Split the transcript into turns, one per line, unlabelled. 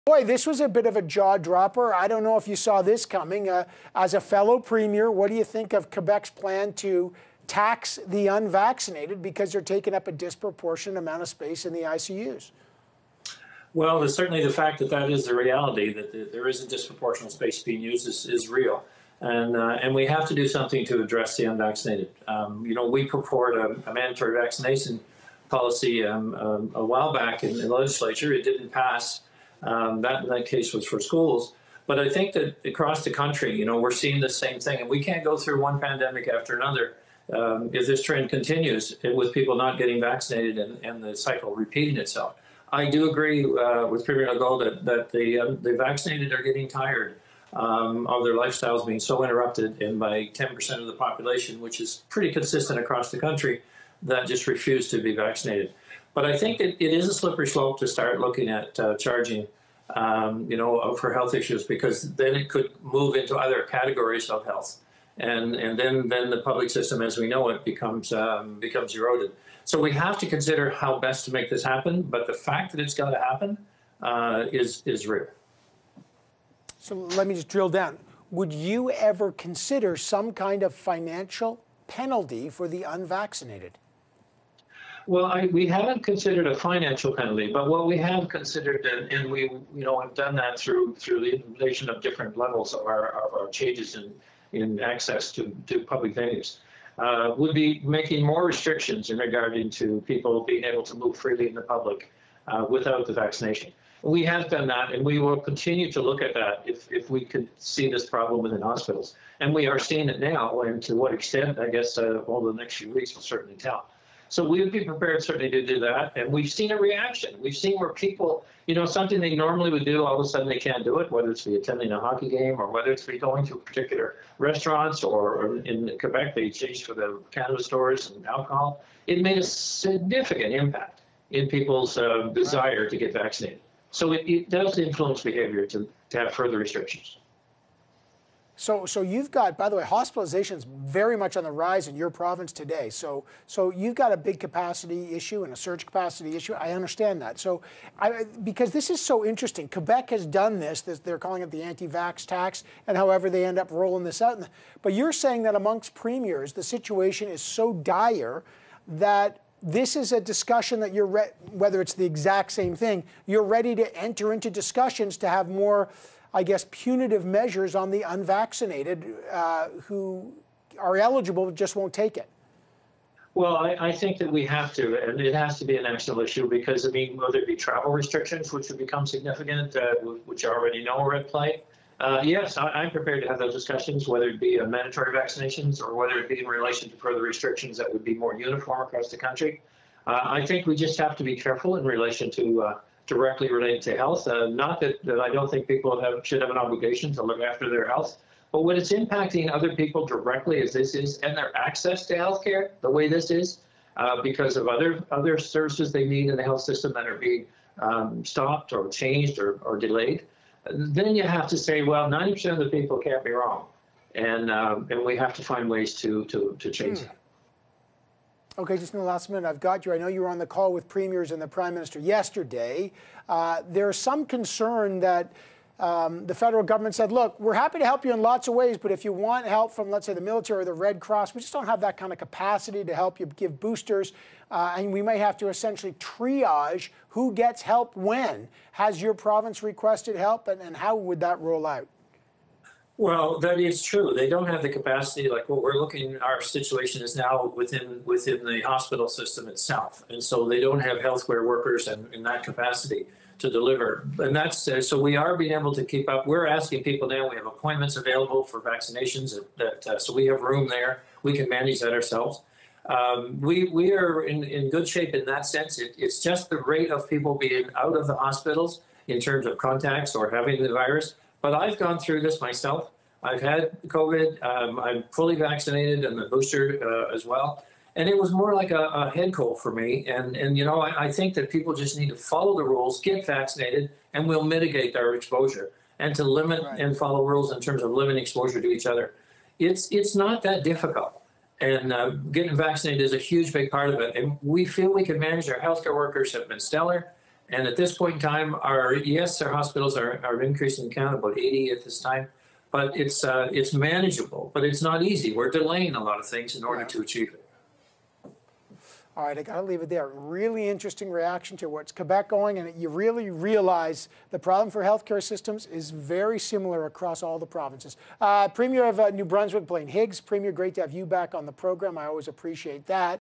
Boy, this was a bit of a jaw dropper. I don't know if you saw this coming. As a fellow premier, what do you think of Quebec's plan to tax the unvaccinated because they're taking up a disproportionate amount of space in the ICUs?
Well, there's certainly the fact that that is the reality, that there is a disproportionate space being used is real. And we have to do something to address the unvaccinated. We put forward a mandatory vaccination policy a while back in the legislature. It didn't pass. That case was for schools. But I think that across the country, we're seeing the same thing. And we can't go through one pandemic after another if this trend continues with people not getting vaccinated and the cycle repeating itself. I do agree with Premier Legault that the vaccinated are getting tired of their lifestyles being so interrupted, and by 10% of the population, which is pretty consistent across the country, that just refuse to be vaccinated. But I think it is a slippery slope to start looking at charging, for health issues, because then it could move into other categories of health, and then the public system, as we know it, becomes eroded. So we have to consider how best to make this happen. But the fact that it's got to happen is real.
So let me just drill down. Would you ever consider some kind of financial penalty for the unvaccinated?
Well, we haven't considered a financial penalty, but what we have considered, and we have done that through the implementation of different levels of our changes in access to public venues, would be making more restrictions in regarding to people being able to move freely in the public without the vaccination. We have done that, and we will continue to look at that if we could see this problem within hospitals. And we are seeing it now, and to what extent, I guess, over the next few weeks will certainly tell. So we would be prepared certainly to do that. And we've seen a reaction. We've seen where people, something they normally would do, all of a sudden they can't do it, whether it's be attending a hockey game or whether it's be going to particular restaurants, or in Quebec, they changed for the cannabis stores and alcohol. It made a significant impact in people's desire to get vaccinated. So it does influence behavior to have further restrictions.
So you've got, by the way, hospitalizations very much on the rise in your province today. So you've got a big capacity issue and a surge capacity issue. I understand that. So because this is so interesting, Quebec has done this. They're calling it the anti-vax tax, and however they end up rolling this out. But you're saying that amongst premiers, the situation is so dire that this is a discussion that whether it's the exact same thing, you're ready to enter into discussions to have more, I guess, punitive measures on the unvaccinated who are eligible but just won't take it.
Well, I think that we have to, and it has to be a national issue, because, whether it be travel restrictions, which have become significant, which I already know are at play. Yes, I'm prepared to have those discussions, whether it be mandatory vaccinations or whether it be in relation to further restrictions that would be more uniform across the country. I think we just have to be careful in relation to directly related to health. Not that I don't think people should have an obligation to look after their health, but when it's impacting other people directly, as this is, and their access to healthcare, the way this is, because of other services they need in the health system that are being stopped or changed or delayed, then you have to say, well, 90% of the people can't be wrong, and we have to find ways to change that.
Okay, just in the last minute, I've got you. I know you were on the call with premiers and the Prime Minister yesterday. There's some concern that the federal government said, look, we're happy to help you in lots of ways, but if you want help from, let's say, the military or the Red Cross, we just don't have that kind of capacity to help you give boosters, and we may have to essentially triage who gets help when. Has your province requested help, and how would that roll out?
Well, that is true. They don't have the capacity. Like what we're looking, our situation is now within the hospital system itself, and so they don't have healthcare workers in that capacity to deliver. And that's so we are being able to keep up. We're asking people now. We have appointments available for vaccinations. So we have room there. We can manage that ourselves. We are in good shape in that sense. It's just the rate of people being out of the hospitals in terms of contacts or having the virus. But I've gone through this myself. I've had COVID. I'm fully vaccinated and the booster as well. And it was more like a head cold for me. And I think that people just need to follow the rules, get vaccinated, and we'll mitigate our exposure. And to limit and follow rules in terms of limiting exposure to each other. It's not that difficult. And getting vaccinated is a huge, big part of it. And we feel we can manage. Our healthcare workers have been stellar. And at this point in time, our hospitals are increasing in count, about 80 at this time, but it's manageable, but it's not easy. We're delaying a lot of things in order to achieve it.
All right, I got to leave it there. Really interesting reaction to what's Quebec going, and you really realize the problem for healthcare systems is very similar across all the provinces. Premier of New Brunswick, Blaine Higgs. Premier, great to have you back on the program. I always appreciate that.